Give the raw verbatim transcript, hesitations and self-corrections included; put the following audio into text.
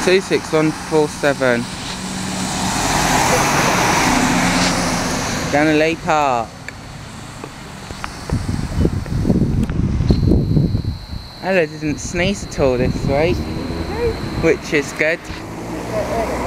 two six one four seven. Ganley Park. Ella didn't sneeze at all this week, which is good.